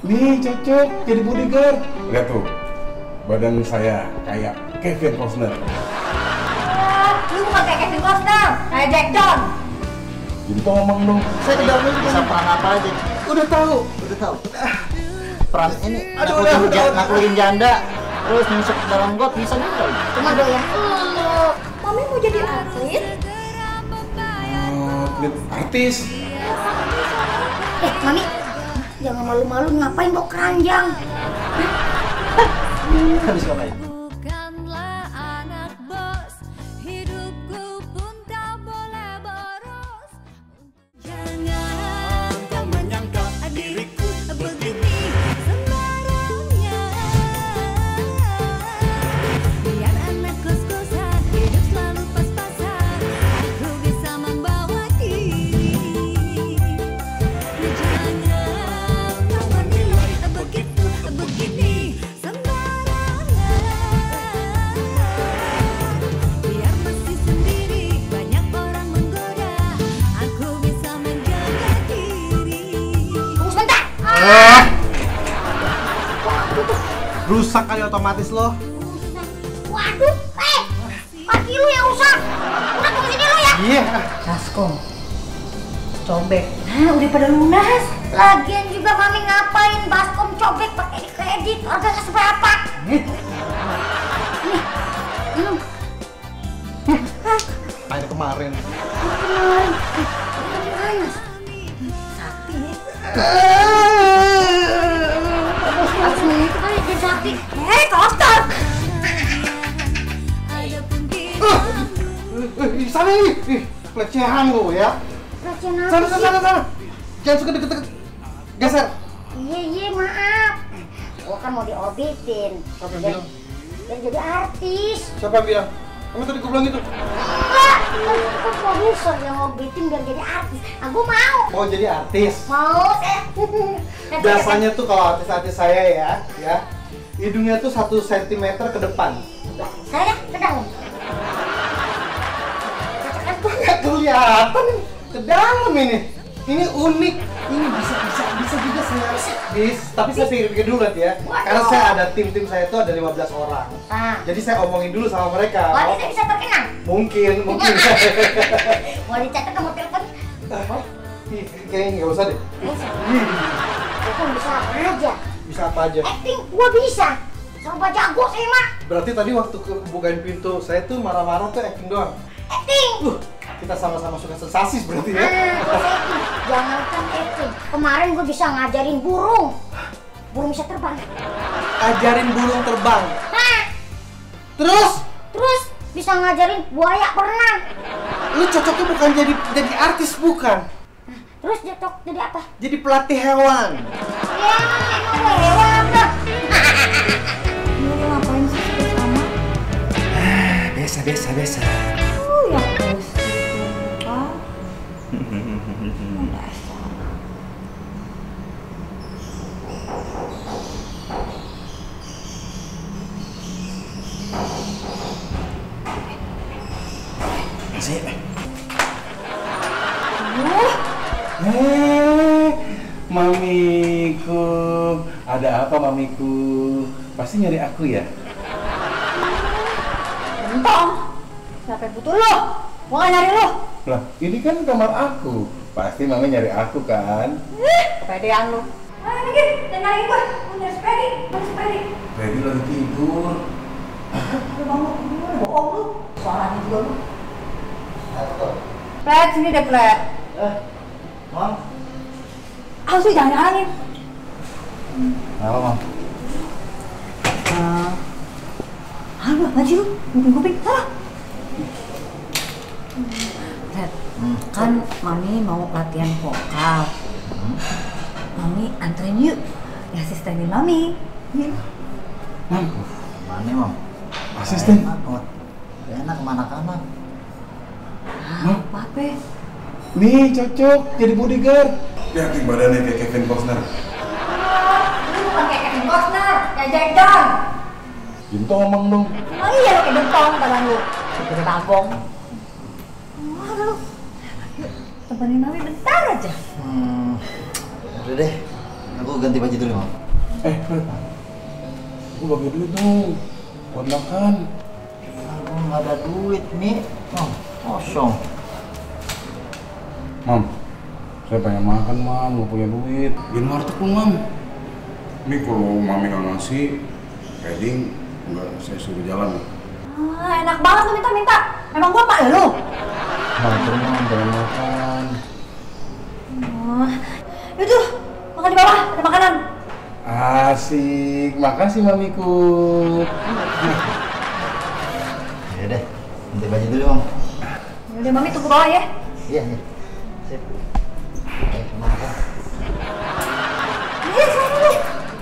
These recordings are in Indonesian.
Nih cocok jadi bodyguard. Lihat tuh, badan saya kayak Kevin Costner. Lu bukan kayak Kevin Costner, kayak Jack John. Jadi ngomong dong. Saya tidak bisa peran apa aja. Udah tahu. Peran ini naklukin janda, terus nyusup dalam got bisa juga. Cuma doyan lu. Mami mau jadi atlet? Atlet artis. Mami, jangan malu-malu ngapain bawa keranjang? Habis ngapain? Bukanlah anak bos, hidupku pun tak boleh boros. Jangan kau menyangka diriku begini sembarangnya. Biar anak kos-kosan hidup selalu pas-pasan, aku bisa membawa diri. Jangan kau menilai begitu begini sembarangan. Biar masih sendiri banyak orang menggoda, aku bisa menjaga diri. Tunggu sebentar. Rusak kali otomatis lo. Waduh, kaki lu yang rusak. Udah tunggu sini lu ya. Iya. Baskom, cobek. Nah, udah pada lunas. Lagian juga Mami ngapain baskom cobek pakai di kredit? Harganya seberapa? Nih, minum. Kayak kemarin. Kemarin, panas. Sakti nih. Langsung itu kali jadi sakti. Koster. Adapun kita Sana nih. Pelecehan lo ya. Pelecehan apa sih? Sana. Jangan suka deket-deket. Geser. Iya, maaf. Gua kan mau diobitin. Siapa yang bilang? Biar jadi artis. Siapa yang bilang? Kamu tadi gue bilang gitu. Enggak, itu kan produser yang ngobitin biar jadi artis. Aku mau. Mau jadi artis. Mau, Biasanya tuh kalau artis-artis saya ya, hidungnya tuh 1 cm ke depan. Saya ke dalam. Nggak kelihatan ke dalam ini. Ini unik. Ini bisa juga saya tapi saya pikir-pikir dulu nanti ya. Karena saya ada tim saya itu ada 15 orang. Ah. Jadi saya omongin dulu sama mereka. Wah, saya bisa terkenal. Mungkin. Mau dicatat nomor telepon? Ih, kayaknya nggak usah deh. Aku kan bisa apa aja. Bisa apa aja. Acting gua bisa. Serba jago saya mah. Berarti tadi waktu bukain pintu saya tuh marah-marah tuh acting doang. Acting. Kita sama-sama suka sensasi berarti ya. Pas acting. Jangankan acting. Kemarin gua bisa ngajarin burung. Burung bisa terbang. Ajarin burung terbang. Hah? Terus Bisa ngajarin buaya berenang. lu cocoknya bukan jadi artis bukan? Terus cocok jadi apa? Jadi pelatih hewan. Ya, emang hewan dah. Lu ngapain sih sama? Biasa. Ya terus. Ah. Masih. Mamiku. Ada apa mamiku? Pasti nyari aku ya? Entong. Siapa yang butuh lo? Gua nggak nyari lo. Lah, ini kan kamar aku. Pasti mami nyari aku kan? Kepedean lo. Ayo Niki, nyari gue. Mau nyari Spredi. Baby lagi tidur. Lu bangun. Bohong lu. Suaranya juga lu. Plet, sini deh Plet. Mam. Ah, sih jangan nyalain. Apa, Mam? Halo, ngaji lu. Kuping-kuping. Salah. Plet, kan Mami mau latihan vokal. Mami anterin yuk. Ya asistenin Mami. Mam, Mana Mam? asisten. Enak sama anak-anak. Apa? Nih cocok jadi bodyguard. Lihat nih badannya kayak Kevin Costner. Lu bukan kayak Kevin Costner, kayak Jack John. Jinto ngomong dong. Oh iya, lu kayak dentong badan lu. Kayak bagong. Wah, lu. Yuk, temenin Mami bentar aja. Udah deh. Aku ganti baju dulu, Mam. Fred, aku bagi duit dong buat makan. Aku nggak ada duit nih. Oh, kosong. Mam, saya pengen makan, Mam, nggak punya duit. Bikin warteg dong, Mam. Ini kalau Mami nggak ngasih, heading nggak saya suruh jalan. Enak banget lu minta-minta. Emang gua pak lu? Makan, Mam, pengen makan. Yaudah, makan di bawah, ada makanan. Asik, makasih Mamiku. Ya deh, ganti baju dulu, Mam. Yaudah, Mami tunggu bawah ya. Iya, iya. Sip. Oke, makan. Sana deh.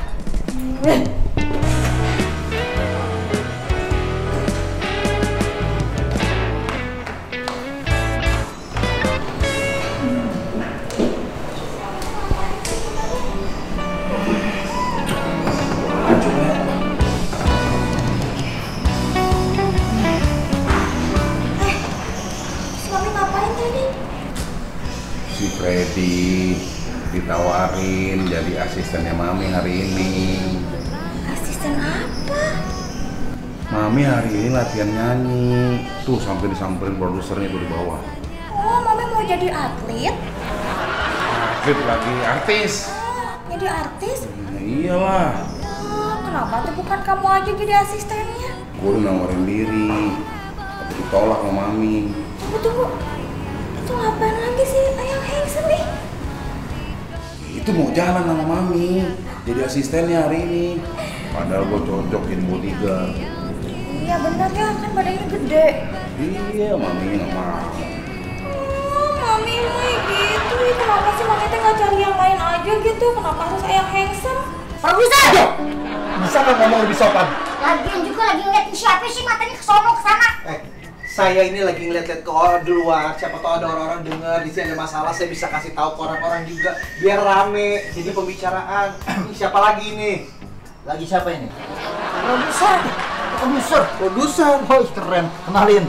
Mami ngapain tadi? Si Freddy ditawarin jadi asistennya Mami hari ini. Asisten apa? Mami hari ini latihan nyanyi. Tuh sampai disamperin produsernya tuh di bawah. Oh, Mami mau jadi atlet? Atlet lagi artis. Jadi artis? Nah, iyalah. Kenapa tuh bukan kamu aja jadi asistennya? Gue udah nawarin diri, tapi ditolak sama Mami. Tunggu. Itu ngapain lagi sih Ayang Hengsen nih? Itu mau jalan sama Mami, jadi asistennya hari ini. Padahal gue cocok jadi bodyguard. Iya benar ya, kan badannya gede. Iya, Mami nggak mau. Oh, Mami mah gitu. Kenapa sih Mami teh nggak cari yang lain aja gitu? Kenapa harus Ayang Hengsen? Produser! Bisa nggak ngomong lebih sopan? Lagian juga lagi ngeliatin siapa sih matanya kesono kesana. Saya ini lagi ngeliat-liat ke luar, siapa tahu ada orang-orang dengar di sini ada masalah, saya bisa kasih tahu ke orang-orang juga biar rame, jadi pembicaraan. Ini siapa lagi nih? Lagi siapa ini? Produser. Produser. Oh, keren. Kenalin.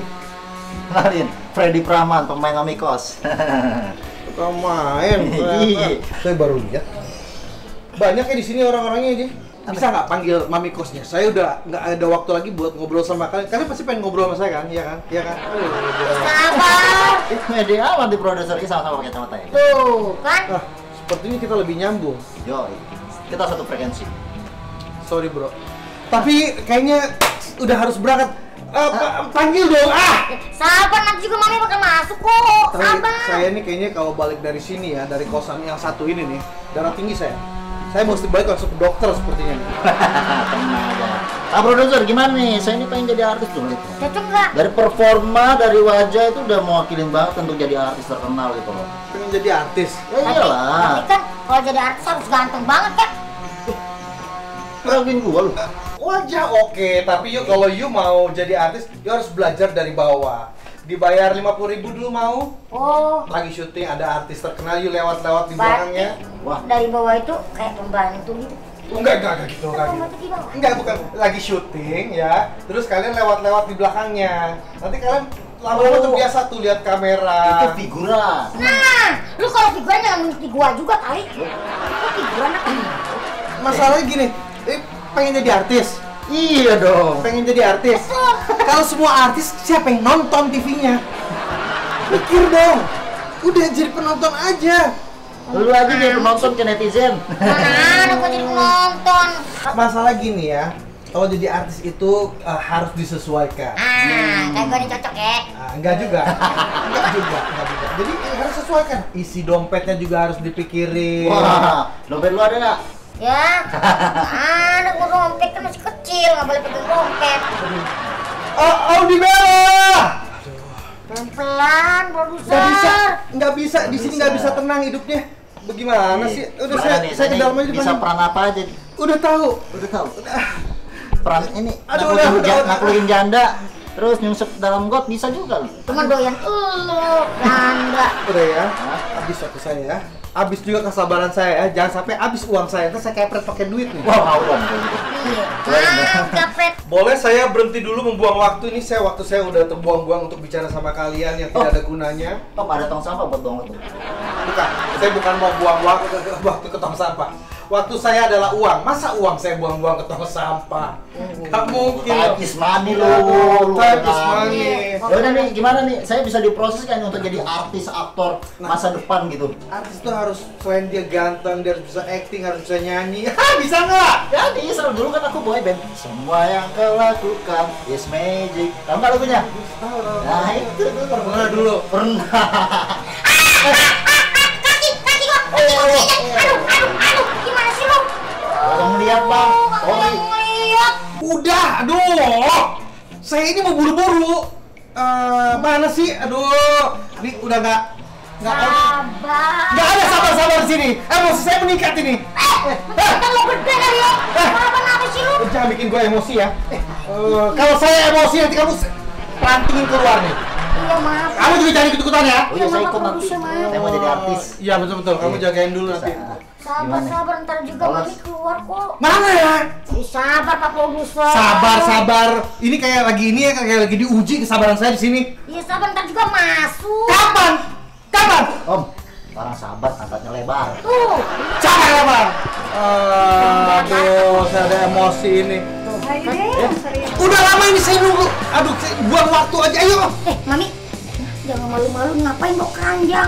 Freddy Praman, pemain Amikos. Kamu main. Iya. Saya baru lihat. Banyak ya di sini orang-orangnya aja. Bisa nggak panggil mami kosnya? Saya udah nggak ada waktu lagi buat ngobrol sama kalian. Kalian pasti pengen ngobrol sama saya kan? Iya kan? Iya kan? Sabar. Media amat di produser ini sama-sama pakai kacamata ya. Tuh, kan? Nah, sepertinya kita lebih nyambung. Yo, kita satu frekuensi. Sorry bro. Tapi kayaknya udah harus berangkat. Panggil dong. Sabar, nanti juga Mami bakal masuk kok. Tapi Sabar. saya nih kayaknya kalau balik dari sini ya, dari kosan yang satu ini nih, darah tinggi saya. Saya mesti balik langsung ke dokter sepertinya nih. Tenang aja. Ah, produser gimana nih? Saya ini pengen jadi artis dulu. Cocok nggak? Dari performa, dari wajah itu udah mewakilin banget untuk jadi artis terkenal gitu loh. Pengen jadi artis. Ya iyalah. Tapi kan kalau jadi artis harus ganteng banget kan? Raguin gua lu. Wajah oke, tapi yuk kalau you mau jadi artis, you harus belajar dari bawah. Dibayar 50.000 dulu mau? Oh, Lagi syuting ada artis terkenal, you lewat-lewat di berarti belakangnya. Wah. dari bawah itu kayak pembantu gitu. Enggak gitu, enggak gitu. Pembantu di bawah. Enggak, bukan. Lagi syuting ya, terus kalian lewat-lewat di belakangnya. Nanti kalian lama-lama terbiasa tuh lihat kamera. Itu figuran. Nah, lu kalau figuran jangan mengikuti gua juga kali. Lu figuran apa? Masalahnya gini, pengen jadi artis. Iya dong. Pengen jadi artis. Kalau semua artis, siapa yang nonton TV-nya? Pikir dong. Udah jadi penonton aja. Lu aja jadi penonton ke netizen. Mana gua jadi penonton. Masalah gini ya, kalau jadi artis itu harus disesuaikan. Kayak gua nih cocok ya. Enggak juga. Enggak juga. Jadi harus sesuaikan. Isi dompetnya juga harus dipikirin. Wah, dompet lu ada nggak? Ya, ada gua dompet kan masih kecil, nggak boleh pegang dompet. Audi Bella! Pelan-pelan, produser. Nggak bisa. Di sini nggak bisa tenang hidupnya. Bagaimana sih? Udah saya ke dalam aja bisa dipanggil. peran apa aja? Udah tahu. Udah tahu. Peran ini Aduh, naklukin janda, terus nyungsep dalam got bisa juga lu. Cuma doyan elu, janda. Udah ya. Habis waktu saya ya. Habis juga kesabaran saya ya. Jangan sampai habis uang saya. Terus saya kepret pakai duit nih. Wah, mau dong. Iya, kapret. Boleh saya berhenti dulu membuang waktu ini? Waktu saya udah terbuang-buang untuk bicara sama kalian yang tidak ada gunanya. Tom, ada tong sampah buat buang waktu. Bukan, saya bukan mau buang waktu ke tong sampah. Waktu saya adalah uang. Masa uang saya buang-buang ke tong sampah? Gak mungkin. Typis money lo. Typis money. Yaudah nih, gimana nih? Saya bisa diproses kan untuk jadi artis, aktor masa depan gitu. Artis tuh harus selain dia ganteng, dia harus bisa acting, harus bisa nyanyi. Bisa nggak? Jadi, soal dulu kan aku boy band. Semua yang kau lakukan is magic. Tahu nggak lagunya? Nah itu tuh Pernah dulu. Pernah. Kaki gua. Aduh, gimana sih lu? Kalau ngeliat bang, sorry. Ngeliat. Udah, aduh. Saya ini mau buru-buru. Mana sih? Aduh, ini udah nggak Sabar. ada sabar di sini. Emosi saya meningkat ini. Kita mau gede kali ya. Kenapa sih lu? Jangan bikin gue emosi ya. Kalau saya emosi nanti kamu pelantingin keluar nih. Iya maaf. Kamu juga jangan ikut-ikutan ya. Oh iya saya ikut Mama nanti. produser, Ma. Saya mau jadi artis. Iya betul. Kamu jagain dulu nanti. Sabar, ntar juga Awas. mami keluar kok. Mana ya? Sabar Pak Produser. Sabar. Ini kayak lagi ini ya, kayak lagi diuji kesabaran saya di sini. Iya sabar, ntar juga masuk. Kapan? Om, orang sabar angkatnya lebar. Tuh. Jangan ya bang. Aduh, saya ada emosi ini. Udah lama ini saya nunggu. Aduh, saya buang waktu aja. Ayo. Mami, jangan malu-malu ngapain bawa keranjang?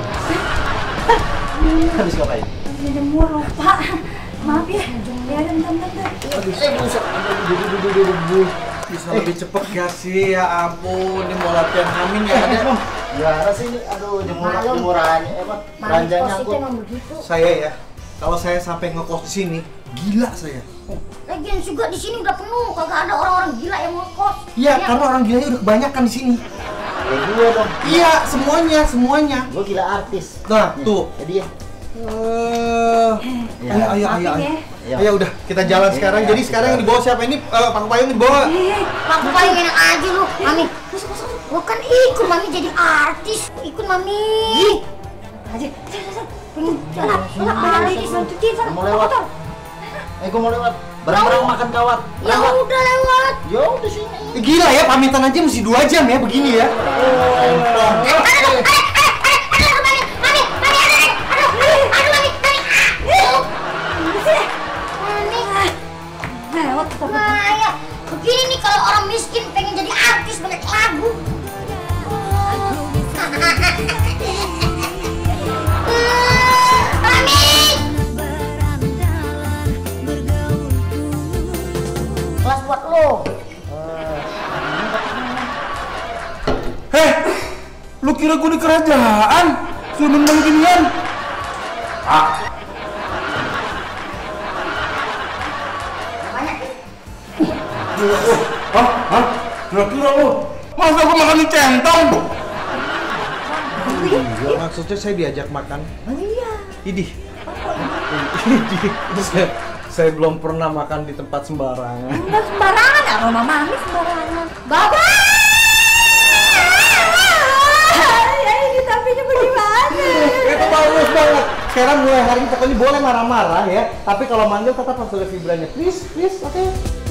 Habis ngapain? Jemur lupa. Maaf ya. Ya, bentar. Aduh. Bisa lebih cepet gak sih? Ya ampun, ini mau latihan hamil ya ada. Gimana sih ini? Aduh, jemurannya, Mami ranjangnya kos itu aku. emang begitu. Saya ya, kalau saya sampai ngekos di sini, gila saya. Lagian juga di sini udah penuh, kagak ada orang-orang gila yang mau kos. Iya, karena orang gilanya udah kebanyakan di sini. Kayak gue dong. Iya, semuanya. Gue gila artis. Nah, tuh. Jadi ya. Ayo. Ayo. Udah, kita jalan sekarang. Jadi sekarang yang dibawa siapa ini? Paku payung yang dibawa. Pak paling enak aja lu, Mami. Gua kan ikut Mami jadi artis. Ikut Mami. Aja. Pengen jalan. Artis lanjutin sana. Mau lewat. Gue mau lewat. Barang-barang makan kawat. Ya udah lewat. Yo, di sini. Gila ya, pamitan aja mesti 2 jam ya begini ya. Kayak begini nih kalau orang miskin pengen jadi artis banyak lagu. Kelas buat lo. Heh, lu kira gue di kerajaan? Suruh nembang ginian? Banyak. Hah? Kira-kira lu? Masa gue makan di centong? Maksudnya saya diajak makan. Oh iya. Idih. Saya belum pernah makan di tempat sembarangan. Enggak sembarangan, aroma Mami sembarangan. Baba! Ya ini tapinya bagaimana? Itu bagus banget. Sekarang mulai hari ini pokoknya boleh marah-marah ya. Tapi kalau manggil tetap harus ada vibranya. Please, oke.